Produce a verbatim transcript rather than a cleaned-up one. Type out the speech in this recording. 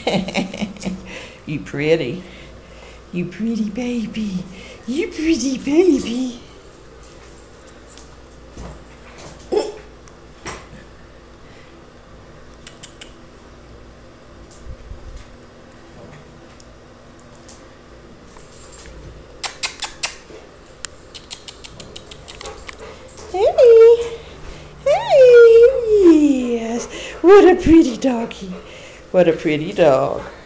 You pretty. You pretty baby. You pretty baby. Hey. Hey. Yes. What a pretty doggy. What a pretty dog.